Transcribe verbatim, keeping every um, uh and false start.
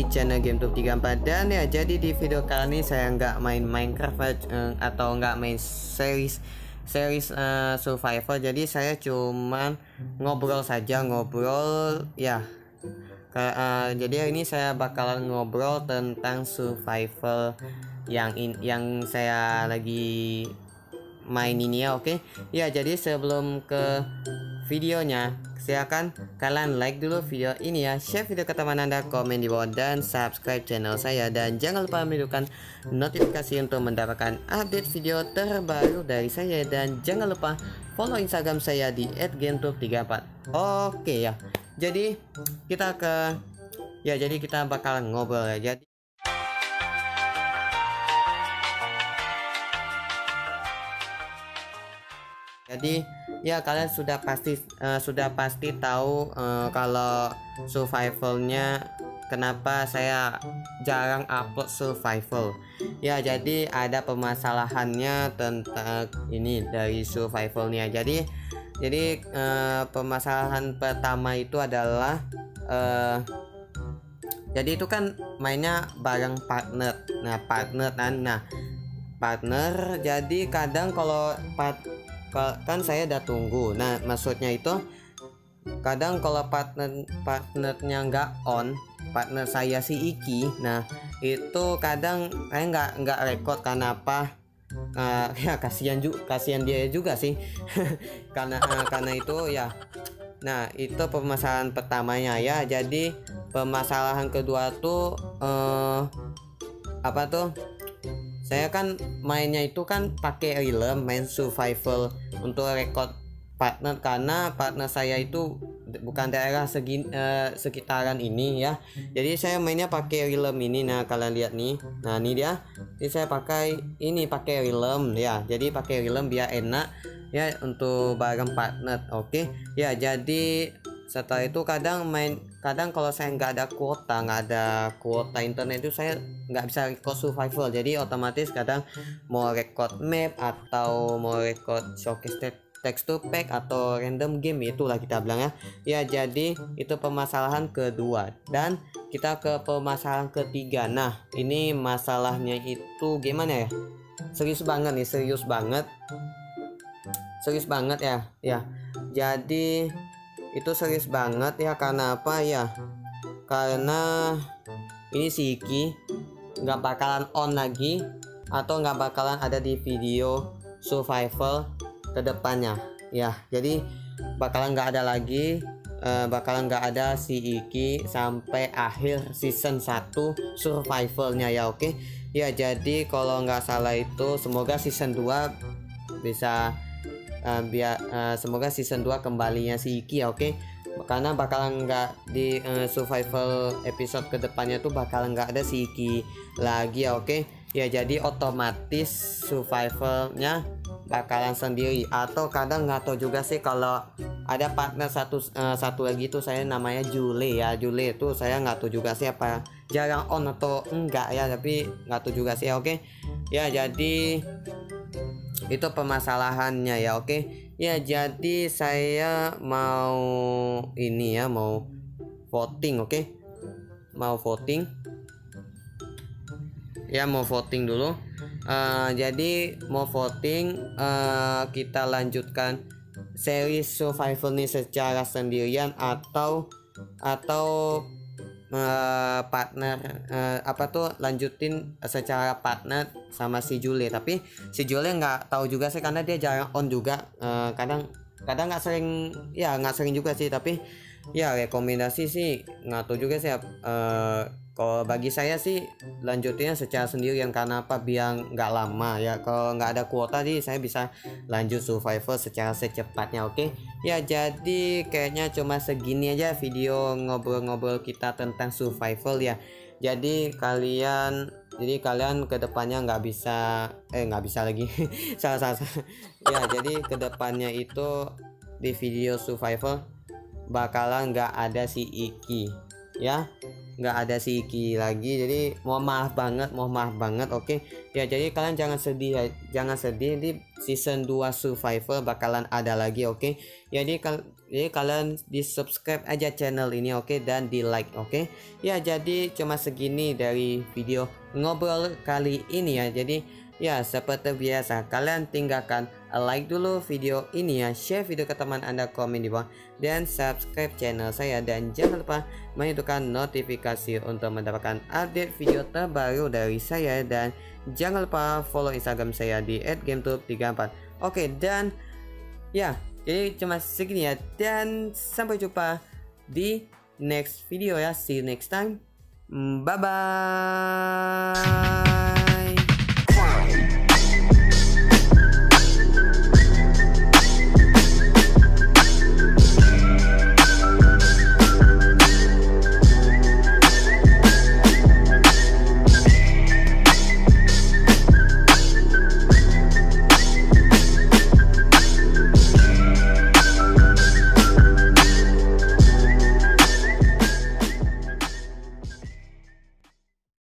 channel GameTube tiga puluh empat. Dan ya, jadi di video kali ini saya nggak main Minecraft uh, atau nggak main series series uh, survival. Jadi saya cuman ngobrol saja, ngobrol ya. Uh, jadi ini saya bakalan ngobrol tentang survival yang in, yang saya lagi main ini ya. Oke ya, jadi sebelum ke videonya, silakan kalian like dulu video ini ya, share video ke teman anda, komen di bawah, dan subscribe channel saya. Dan jangan lupa menunjukkan notifikasi untuk mendapatkan update video terbaru dari saya. Dan jangan lupa follow Instagram saya di et gametube tiga puluh empat. Oke ya, jadi kita ke ya jadi kita bakalan ngobrol ya. Jadi Jadi ya, kalian sudah pasti uh, sudah pasti tahu uh, kalau survivalnya kenapa saya jarang upload survival. Ya, jadi ada permasalahannya tentang ini dari survivalnya. Jadi jadi uh, permasalahan pertama itu adalah uh, jadi itu kan mainnya bareng partner. Nah, partner kan nah partner jadi kadang kalau part kan saya udah tunggu. Nah, maksudnya itu kadang kalau partner partnernya nggak on, partner saya si Iki, nah itu kadang saya nggak nggak record. Karena apa? Uh, ya kasihan juga, kasihan dia juga sih. karena uh, karena itu ya. Nah, itu permasalahan pertamanya ya. Jadi permasalahan kedua tuh uh, apa tuh? Saya kan mainnya itu kan pakai realm, main survival untuk record partner, karena partner saya itu bukan daerah segi, eh, sekitaran ini ya. Jadi saya mainnya pakai realm ini. Nah, kalian lihat nih. Nah, ini dia. Jadi saya pakai ini pakai realm ya. Jadi pakai realm biar enak ya untuk bareng partner. Oke. Ya, jadi setelah itu kadang main kadang kalau saya nggak ada kuota nggak ada kuota internet itu saya nggak bisa record survival. Jadi otomatis kadang mau record map atau mau record showcase texture pack atau random game, itulah kita bilang ya. Ya, jadi itu permasalahan kedua. Dan kita ke permasalahan ketiga. Nah, ini masalahnya itu gimana ya, serius banget nih serius banget serius banget ya ya jadi itu serius banget ya. Karena apa ya, karena ini si Iki nggak bakalan on lagi atau nggak bakalan ada di video survival kedepannya ya. Jadi bakalan nggak ada lagi, eh, bakalan nggak ada si Iki sampai akhir season satu survivalnya ya. Oke ya, jadi kalau nggak salah itu semoga season dua bisa Uh, biar uh, semoga season dua kembalinya si Iki ya. Oke, karena bakalan nggak di uh, survival episode kedepannya tuh bakalan nggak ada si Iki lagi ya. Oke ya, jadi otomatis survivalnya bakalan sendiri, atau kadang nggak tahu juga sih kalau ada partner satu uh, satu lagi tuh saya namanya Jule ya. Jule itu saya nggak tahu juga sih apa jarang on atau enggak ya, tapi nggak tahu juga sih ya. Oke ya, jadi itu permasalahannya ya. Oke ya, jadi saya mau ini ya, mau voting. Oke, mau voting ya, mau voting dulu. Uh, jadi mau voting, uh, kita lanjutkan series survival nih secara sendirian atau atau Uh, partner uh, apa tuh lanjutin secara partner sama si Jule. Tapi si Jule nggak tahu juga sih karena dia jarang on juga. Uh, kadang kadang nggak sering ya, nggak sering juga sih. Tapi ya rekomendasi sih nggak tahu juga sih. Uh, kalau bagi saya sih lanjutinnya secara sendirian. Karena apa? Biar nggak lama ya. Kalau nggak ada kuota sih saya bisa lanjut survival secara secepatnya. Oke ya, jadi kayaknya cuma segini aja video ngobrol-ngobrol kita tentang survival ya. Jadi kalian jadi kalian kedepannya nggak bisa eh nggak bisa lagi salah salah ya. Jadi kedepannya itu di video survival bakalan nggak ada si Iki ya. nggak ada si Iki lagi, jadi mohon maaf banget, mohon maaf banget. Oke ya, jadi kalian jangan sedih ya, jangan sedih, di season dua survival bakalan ada lagi. Oke jadi kal jadi kalian di subscribe aja channel ini, oke, dan di like. Oke ya, jadi cuma segini dari video ngobrol kali ini ya. Jadi ya, seperti biasa, kalian tinggalkan like dulu video ini ya, share video ke teman Anda, komen di bawah, dan subscribe channel saya. Dan jangan lupa menghidupkan notifikasi untuk mendapatkan update video terbaru dari saya. Dan jangan lupa follow Instagram saya di et gametube tiga empat. Oke, dan ya, jadi cuma segini ya, dan sampai jumpa di next video ya. See you next time. Bye bye.